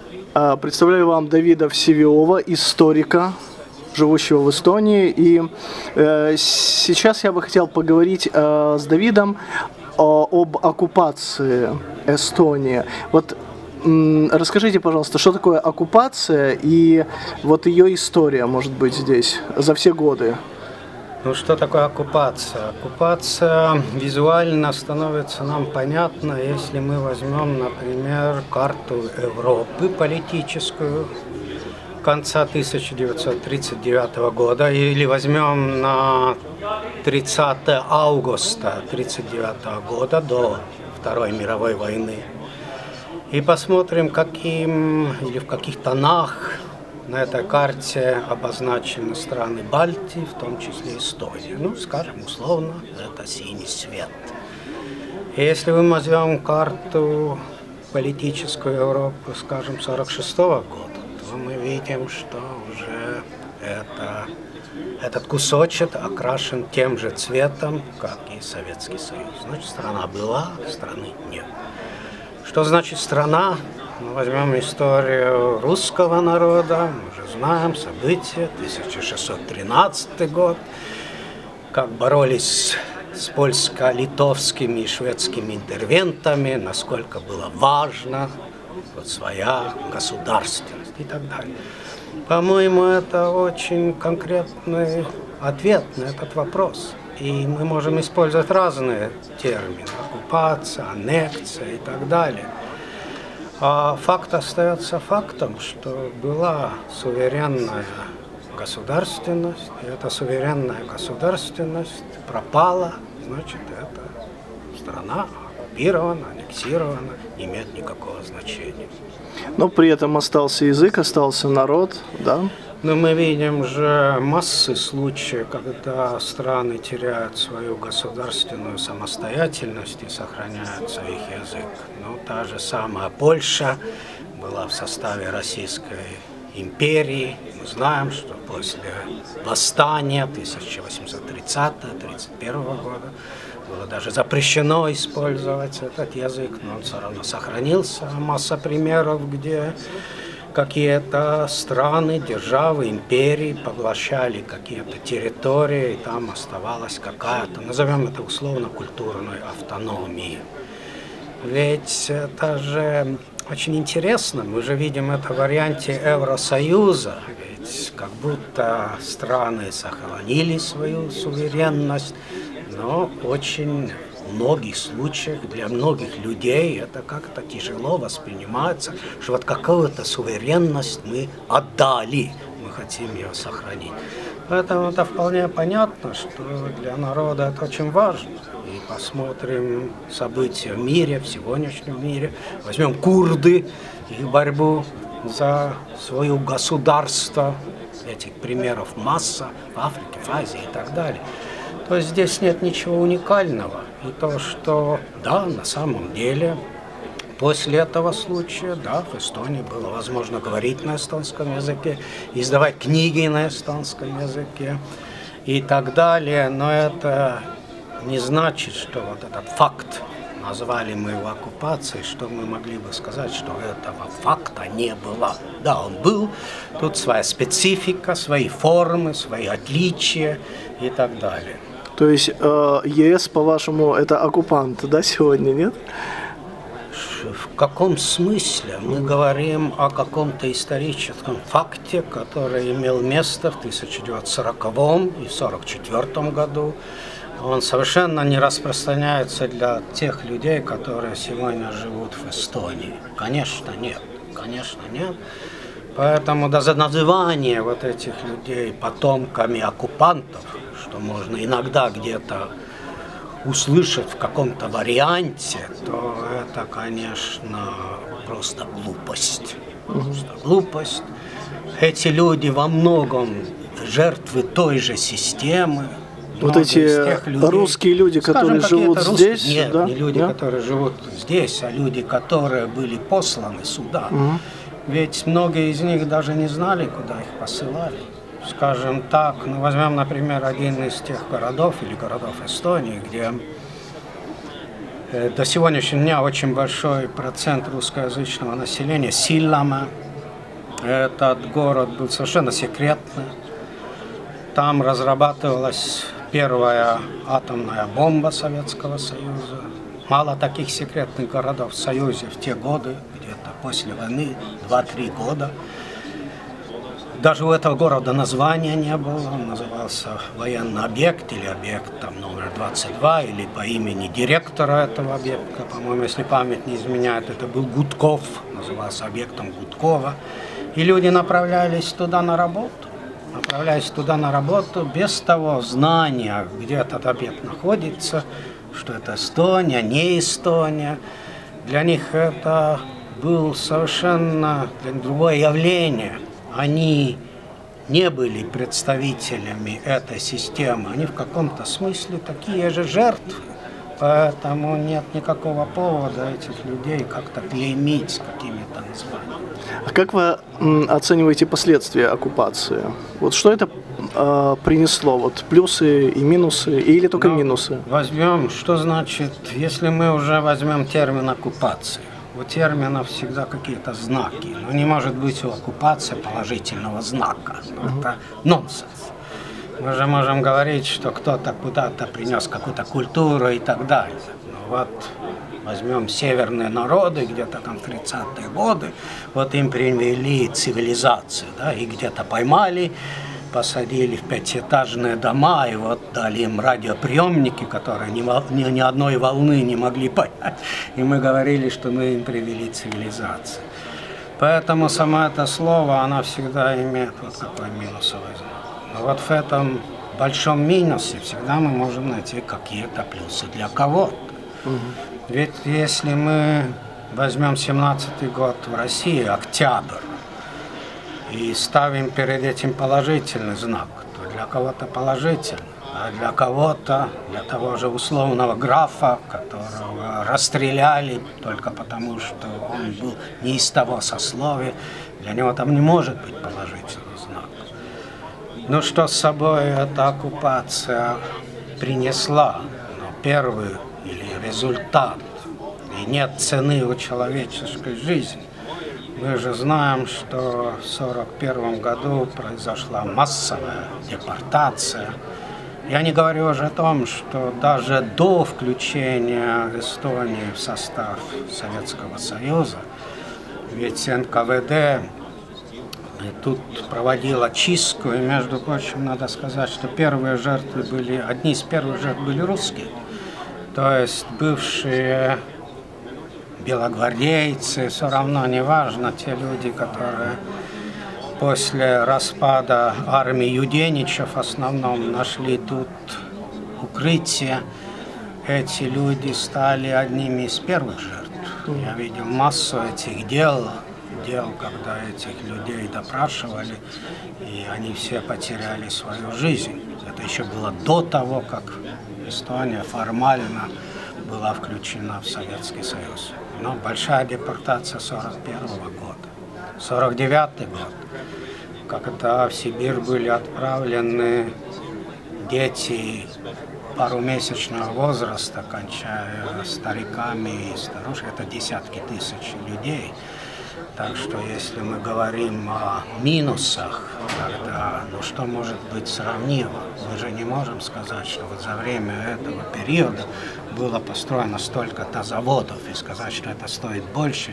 Представляю вам Давида Всевиова, историка, живущего в Эстонии. И сейчас я бы хотел поговорить с Давидом об оккупации Эстонии. Вот расскажите, пожалуйста, что такое оккупация и вот ее история, может быть, здесь за все годы? Ну, что такое оккупация? Оккупация визуально становится нам понятна, если мы возьмем, например, карту Европы политическую конца 1939 года, или возьмем на 30 августа 1939 года, до Второй мировой войны, и посмотрим, в каких тонах на этой карте обозначены страны Балтии, в том числе Эстония. Ну, скажем, условно, это синий свет. И если мы возьмем карту политическую Европы, скажем, 1946 года, то мы видим, что уже этот кусочек окрашен тем же цветом, как и Советский Союз. Значит, страна была, страны нет. Что значит страна? Мы возьмем историю русского народа, мы уже знаем события, 1613 год, как боролись с польско-литовскими и шведскими интервентами, насколько было важно вот своя государственность и так далее. По-моему, это очень конкретный ответ на этот вопрос. И мы можем использовать разные термины – оккупация, аннексия и так далее. А факт остается фактом, что была суверенная государственность, и эта суверенная государственность пропала, значит, эта страна оккупирована, аннексирована, не имеет никакого значения. Но при этом остался язык, остался народ, да? Но мы видим же массы случаев, когда страны теряют свою государственную самостоятельность и сохраняют свой язык. Ну, та же самая Польша была в составе Российской империи. Мы знаем, что после восстания 1830-31 года было даже запрещено использовать этот язык, но он все равно сохранился. Масса примеров, где какие-то страны, державы, империи поглощали какие-то территории, и там оставалась какая-то, назовем это условно, культурной автономией. Ведь это же очень интересно, мы же видим это в варианте Евросоюза, ведь как будто страны сохранили свою суверенность, но очень в многих случаях для многих людей это как-то тяжело воспринимается, что вот какую-то суверенность мы отдали, мы хотим ее сохранить. Поэтому это вполне понятно, что для народа это очень важно. И посмотрим события в мире, в сегодняшнем мире. Возьмем курды, их борьбу за свое государство. Этих примеров масса в Африке, в Азии и так далее. То есть здесь нет ничего уникального. И то, что, да, на самом деле, после этого случая, да, в Эстонии было возможно говорить на эстонском языке, издавать книги на эстонском языке и так далее. Но это не значит, что вот этот факт, назвали мы его оккупацией, что мы могли бы сказать, что этого факта не было. Да, он был, тут своя специфика, свои формы, свои отличия и так далее. То есть ЕС, по-вашему, это оккупант, да, сегодня, нет? В каком смысле? Мы говорим о каком-то историческом факте, который имел место в 1940 и 1944 году. Он совершенно не распространяется для тех людей, которые сегодня живут в Эстонии. Конечно, нет. Конечно, нет. Поэтому даже называние вот этих людей потомками оккупантов, что можно иногда где-то услышать в каком-то варианте, то это, конечно, просто глупость. Просто глупость. Эти люди во многом жертвы той же системы. Вот эти русские люди, которые живут здесь? Нет, да? не люди, да? которые живут здесь, а люди, которые были посланы сюда. Ведь многие из них даже не знали, куда их посылали. Скажем так, ну, возьмем, например, один из тех городов или городов Эстонии, где До сегодняшнего дня очень большой процент русскоязычного населения. Силама. Этот город был совершенно секретный. Там разрабатывалась первая атомная бомба Советского Союза. Мало таких секретных городов в Союзе в те годы, где-то после войны, 2-3 года. Даже у этого города названия не было, он назывался военный объект или объект там, номер 22, или по имени директора этого объекта, по-моему, если память не изменяет, это был Гудков, назывался объектом Гудкова. И люди направлялись туда на работу, без того знания, где этот объект находится, что это Эстония, не Эстония. Для них это было совершенно другое явление. Они не были представителями этой системы, они в каком-то смысле такие же жертвы, поэтому нет никакого повода этих людей как-то клеймить какими-то названиями. А как вы оцениваете последствия оккупации? Вот что это принесло? Вот плюсы и минусы, или только минусы? Возьмем, что значит, если мы уже возьмем термин оккупации. У терминов всегда какие-то знаки. Но не может быть у оккупации положительного знака. Это нонсенс. Мы же можем говорить, что кто-то куда-то принес какую-то культуру и так далее. Но вот возьмем северные народы, где-то там в 30-е годы, вот им привели цивилизацию, да, и где-то поймали, посадили в 5-этажные дома, и вот дали им радиоприемники, которые ни одной волны не могли понять. И мы говорили, что мы им привели цивилизацию. Поэтому само это слово, оно всегда имеет вот какой минусовый знак. Но вот в этом большом минусе всегда мы можем найти какие-то плюсы для кого-то. Ведь если мы возьмем 17-й год в России, октябрь, и ставим перед этим положительный знак, то для кого-то положительный, а для кого-то, для того же условного графа, которого расстреляли только потому, что он был не из того сословия, для него там не может быть положительный знак. Ну что с собой эта оккупация принесла? Ну, первый или результат, и нет цены у человеческой жизни. Мы же знаем, что в 1941 году произошла массовая депортация. Я не говорю уже о том, что даже до включения Эстонии в состав Советского Союза, ведь НКВД тут проводила чистку, и, между прочим, надо сказать, что одни из первых жертв были русские, то есть бывшие белогвардейцы, все равно не важно, те люди, которые после распада армии Юденича в основном нашли тут укрытие, эти люди стали одними из первых жертв. Я видел массу этих дел, когда этих людей допрашивали, и они все потеряли свою жизнь. Это еще было до того, как Эстония формально была включена в Советский Союз. Но большая депортация 1941 года. 1949 год, когда в Сибирь были отправлены дети парумесячного возраста, кончая стариками и старушками, это десятки тысяч людей. Так что если мы говорим о минусах, тогда что может быть сравнимо? Мы же не можем сказать, что вот за время этого периода было построено столько-то заводов и сказать, что это стоит больше,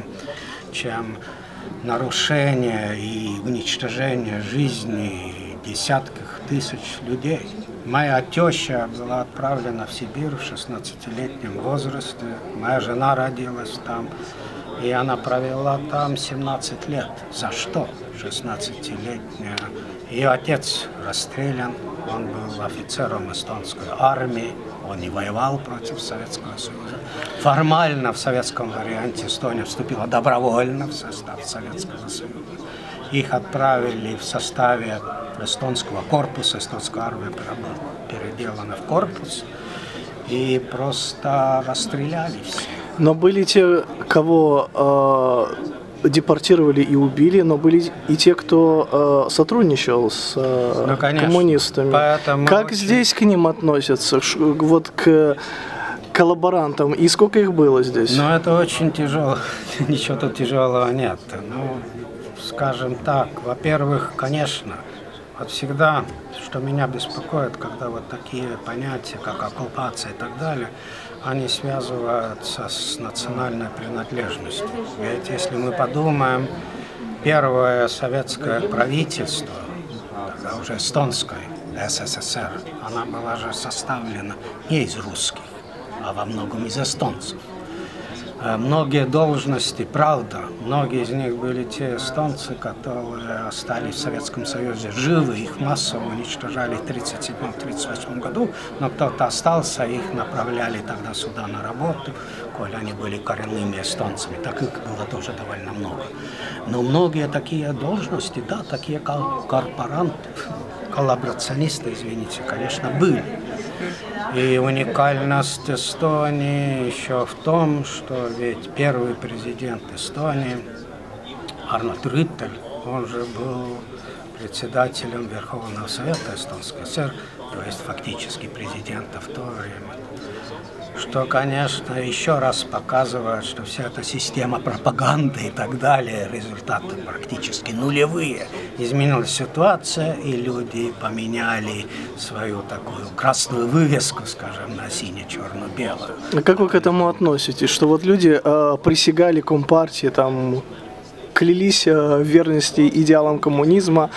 чем нарушение и уничтожение жизни десятков тысяч людей. Моя теща была отправлена в Сибирь в 16-летнем возрасте, моя жена родилась там. И она провела там 17 лет. За что? 16-летняя. Ее отец расстрелян. Он был офицером эстонской армии. Он не воевал против Советского Союза. Формально в советском варианте Эстония вступила добровольно в состав Советского Союза. Их отправили в составе эстонского корпуса. Эстонская армия была переделана в корпус. И просто расстреляли всех. Но были те, кого депортировали и убили, но были и те, кто сотрудничал с коммунистами. Поэтому как здесь к ним относятся? Вот к коллаборантам. И сколько их было здесь? Но это очень тяжело. Ничего тут тяжелого нет. Ну, скажем так, во-первых, конечно, вот всегда, что меня беспокоит, когда вот такие понятия, как оккупация и так далее, они связываются с национальной принадлежностью. Ведь если мы подумаем, первое советское правительство, тогда уже эстонское, СССР, она была же составлена не из русских, а во многом из эстонцев. Многие должности, правда, многие из них были те эстонцы, которые остались в Советском Союзе живы, их массово уничтожали в 1937-1938 году, но кто-то остался, их направляли тогда сюда на работу, коль они были коренными эстонцами, так их было тоже довольно много. Но многие такие должности, да, такие коллаборационисты, извините, конечно, были. И уникальность Эстонии еще в том, что ведь первый президент Эстонии, Арнольд Рюттель, он же был председателем Верховного Совета Эстонской ССР, то есть фактически президента в то время. Что, конечно, еще раз показывает, что вся эта система пропаганды и так далее, результаты практически нулевые. Изменилась ситуация, и люди поменяли свою такую красную вывеску, скажем, на сине-черно-белую. А как вы к этому относитесь? Что вот люди присягали Компартии, там, клялись в верности идеалам коммунизма,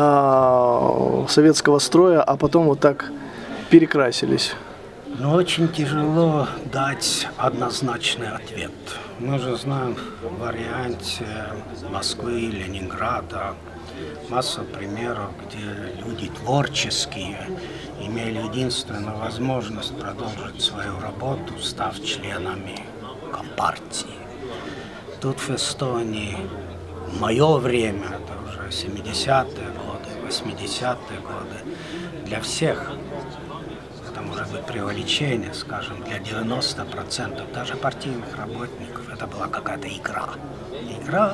советского строя, а потом вот так перекрасились? Но очень тяжело дать однозначный ответ. Мы же знаем в варианте Москвы, Ленинграда массу примеров, где люди творческие имели единственную возможность продолжить свою работу, став членами Компартии. Тут в Эстонии в мое время, это уже 70-е годы, 80-е годы, для всех, это может быть преувеличение, скажем, для 90% даже партийных работников, это была какая-то игра. Игра,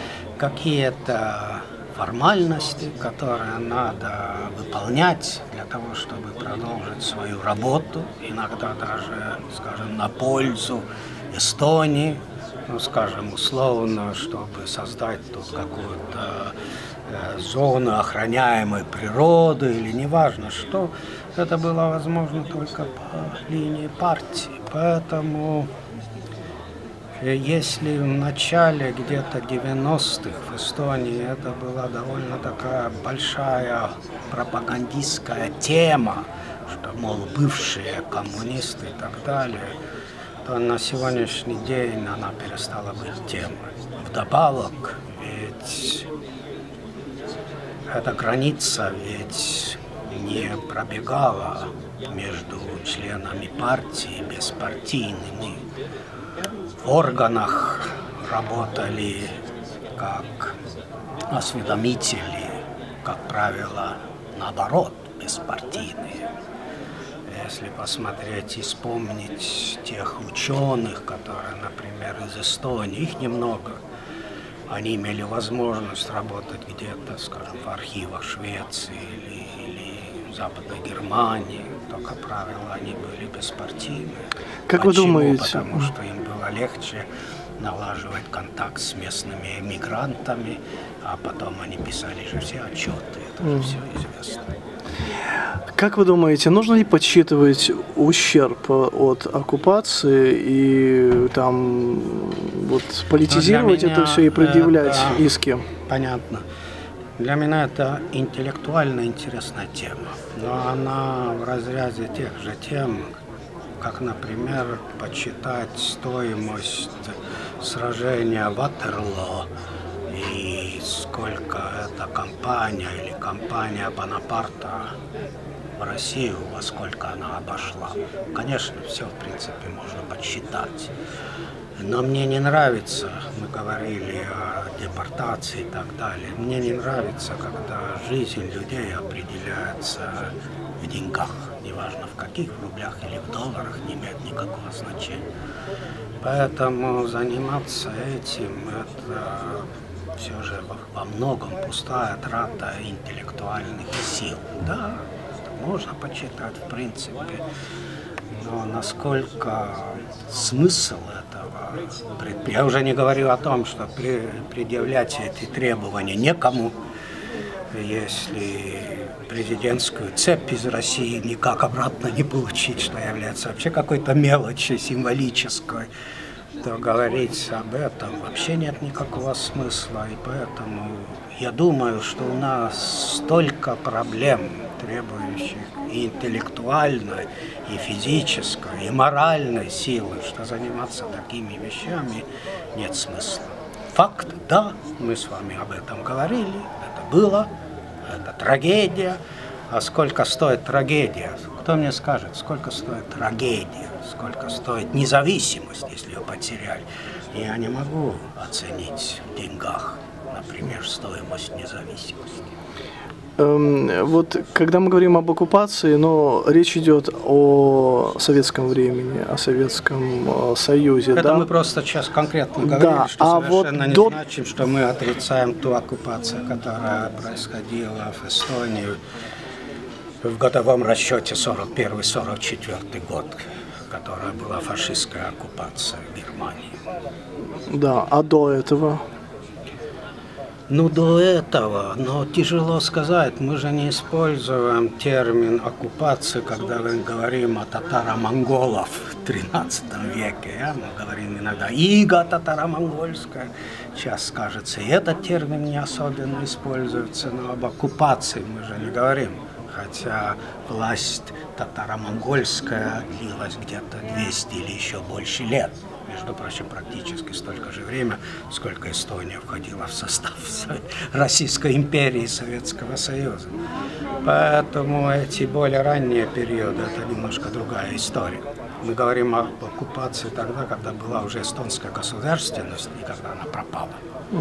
какие-то формальности, которые надо выполнять для того, чтобы продолжить свою работу, иногда даже, скажем, на пользу Эстонии, ну, скажем, условно, чтобы создать тут какую-то зону охраняемой природы или неважно что, это было возможно только по линии партии. Поэтому если в начале где-то 90-х в Эстонии это была довольно такая большая пропагандистская тема, что, мол, бывшие коммунисты и так далее, то на сегодняшний день она перестала быть темой. Вдобавок, ведь эта граница ведь не пробегала между членами партии и беспартийными. В органах работали как осведомители, как правило, наоборот, беспартийные. Если посмотреть и вспомнить тех ученых, которые, например, из Эстонии, их немного, они имели возможность работать где-то, скажем, в архивах Швеции или Западной Германии, то, как правило, они были беспартийные. Как Почему? вы думаете? Потому что им было легче налаживать контакт с местными эмигрантами, а потом они писали же все отчеты, это же все известно. Как вы думаете, нужно ли подсчитывать ущерб от оккупации и там вот политизировать это все и предъявлять иски? Понятно. Для меня это интеллектуально интересная тема, но она в разряде тех же тем, как, например, подсчитать стоимость сражения Ватерлоо и сколько эта кампания или кампания Бонапарта в Россию, во сколько она обошла. Конечно, все, в принципе, можно подсчитать. Но мне не нравится, мы говорили о депортации и так далее, мне не нравится, когда жизнь людей определяется в деньгах. Неважно в каких, в рублях или в долларах, не имеет никакого значения. Поэтому заниматься этим, это все же во многом пустая трата интеллектуальных сил. Да, можно почитать в принципе, Но насколько смысл этого, я уже не говорю о том, что предъявлять эти требования некому, если президентскую цепь из России никак обратно не получить, что является вообще какой-то мелочью символической, то говорить об этом вообще нет никакого смысла. И поэтому я думаю, что у нас столько проблем, требующих и интеллектуальной, и физической, и моральной силы, что заниматься такими вещами нет смысла. Факт, да, мы с вами об этом говорили, это было, это трагедия. А сколько стоит трагедия? Кто мне скажет, сколько стоит трагедия, сколько стоит независимость, если ее потеряли? Я не могу оценить в деньгах, например, стоимость независимости. Вот когда мы говорим об оккупации, но речь идет о советском времени, о Советском Союзе. Это да? мы просто сейчас конкретно говорили, да, что совершенно не вот значим, что мы отрицаем ту оккупацию, которая происходила в Эстонии в годовом расчете 41-44 год, которая была фашистская оккупация Германии. Да, а до этого? Ну, до этого, но тяжело сказать, мы же не используем термин оккупации, когда мы говорим о татаро-монголов в XIII веке. Мы говорим иногда ига татаро-монгольская, сейчас, кажется, и этот термин не особенно используется, но об оккупации мы же не говорим. Хотя власть татаро-монгольская длилась где-то 200 или еще больше лет. Между прочим, практически столько же время, сколько Эстония входила в состав Российской империи и Советского Союза. Поэтому эти более ранние периоды – это немножко другая история. Мы говорим об оккупации тогда, когда была уже эстонская государственность и когда она пропала.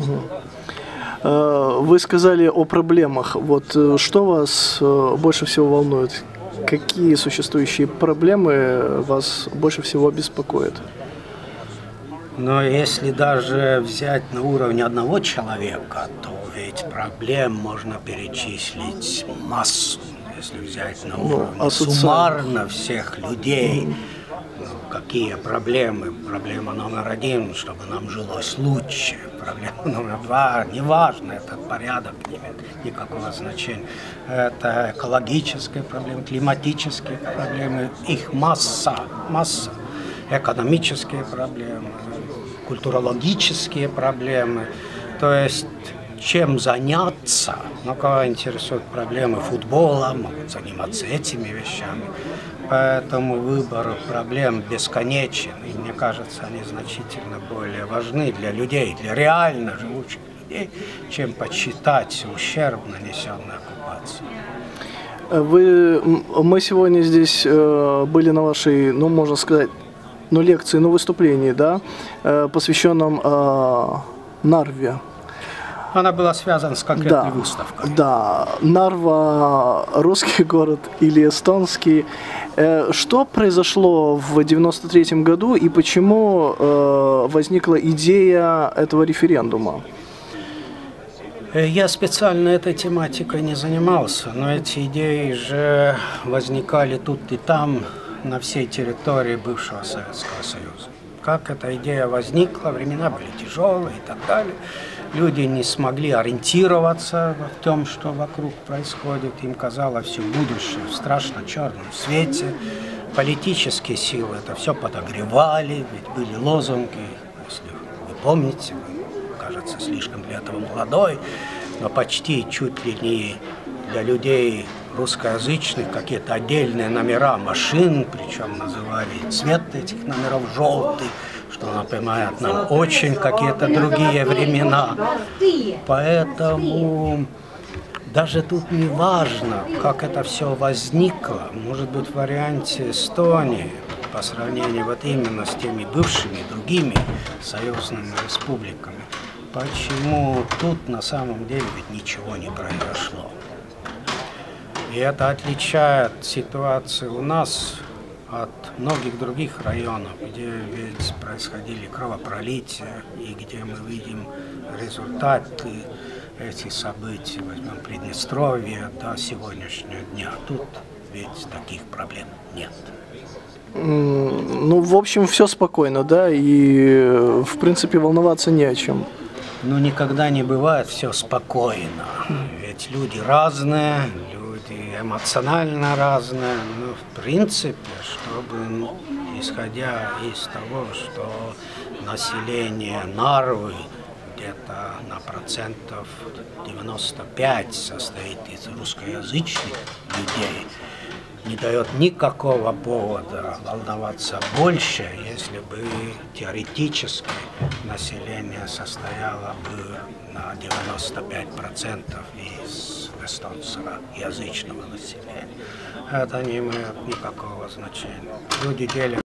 Вы сказали о проблемах. Вот что вас больше всего волнует? Какие существующие проблемы вас больше всего беспокоят? Но если даже взять на уровне одного человека, то ведь проблем можно перечислить массу. Если взять на уровне суммарно всех людей, какие проблемы? Проблема номер один, чтобы нам жилось лучше. Проблема номер два, неважно, этот порядок не имеет никакого значения. Это экологические проблемы, климатические проблемы, их масса. Экономические проблемы, культурологические проблемы. То есть чем заняться, но кого интересуют проблемы футбола, могут заниматься этими вещами. Поэтому выбор проблем бесконечен, и мне кажется, они значительно более важны для людей, для реально живущих людей, чем подсчитать ущерб, нанесенный оккупацией. Мы сегодня здесь были на вашей, можно сказать, лекции, выступлении, да, посвященном Нарве. Она была связана с конкретной выставкой. Да, Нарва – русский город или эстонский. Что произошло в 1993 году и почему возникла идея этого референдума? Я специально этой тематикой не занимался, но эти идеи же возникали тут и там, на всей территории бывшего Советского Союза. Как эта идея возникла, времена были тяжелые и так далее. Люди не смогли ориентироваться в том, что вокруг происходит. Им казалось все будущее в страшно черном свете. Политические силы это все подогревали, ведь были лозунги, если вы помните, вы, кажется, слишком для этого молодой, но почти чуть ли не для людей русскоязычных какие-то отдельные номера машин, причем называли цвет этих номеров желтый, что напоминает нам очень какие-то другие времена. Поэтому даже тут не важно, как это все возникло. Может быть, в варианте Эстонии, по сравнению вот именно с теми бывшими другими союзными республиками, почему тут на самом деле ведь ничего не произошло. И это отличает ситуацию у нас от многих других районов, где ведь происходили кровопролития, и где мы видим результаты этих событий, возьмем Приднестровье до сегодняшнего дня. Тут ведь таких проблем нет. Ну, в общем, все спокойно, да, и, в принципе, волноваться не о чем. Ну, никогда не бывает все спокойно. Ведь люди разные, люди эмоционально разные. Но, в принципе, чтобы, исходя из того, что население Нарвы где-то на процентов 95 состоит из русскоязычных людей, не дает никакого повода волноваться больше, если бы теоретически население состояло бы на 95% из эстонскоязычного населения. Это не имеет никакого значения. Люди делят